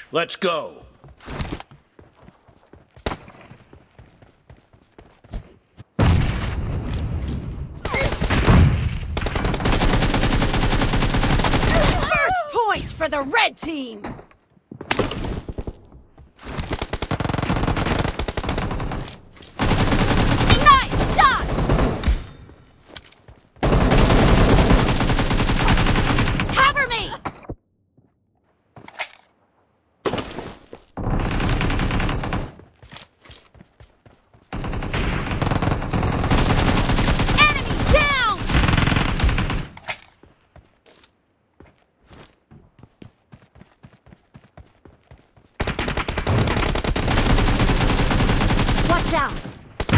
Let's go. First point for the red team. Nice shot! Cover me! Enemy down! Watch out!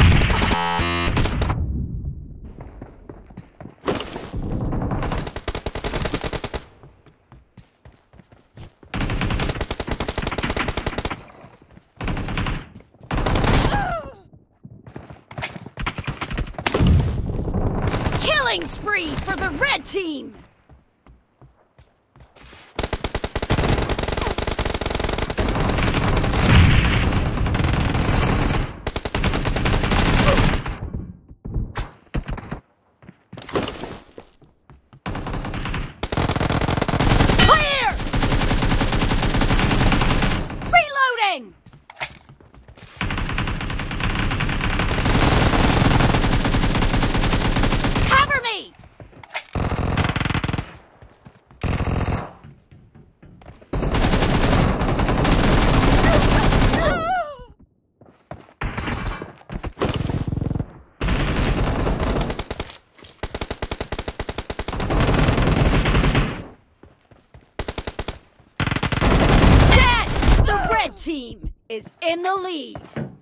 Killing spree for the red team! Clear! Reloading! Cover me! Dead! The red team is in the lead.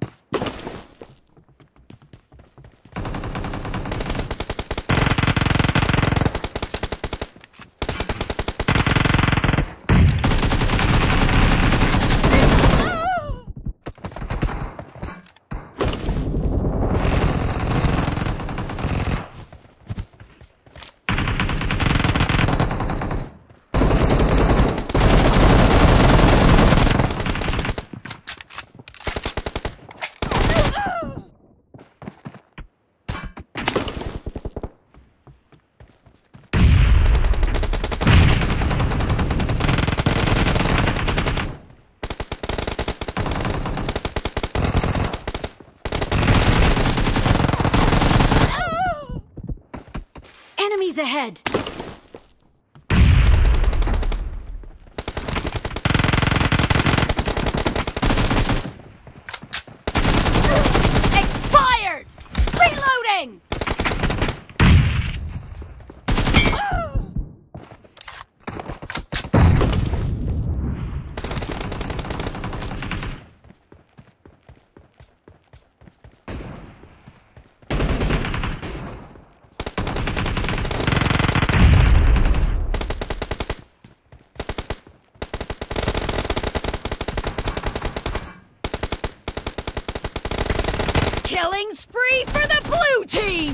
Enemies ahead! Expired! Reloading! Killing spree for the blue team!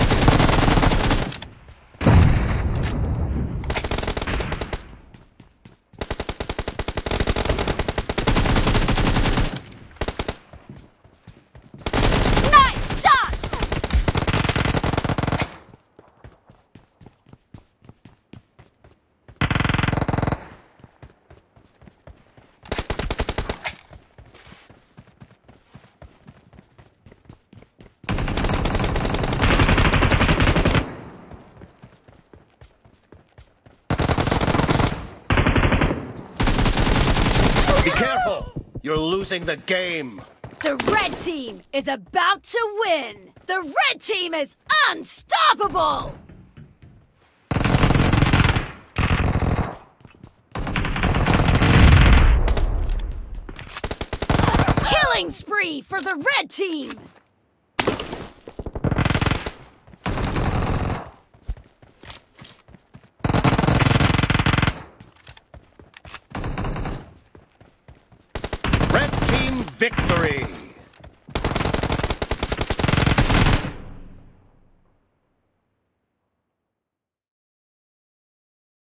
Nice shot! Be careful! You're losing the game. The red team is about to win! The red team is unstoppable! Killing spree for the red team! Red team victory!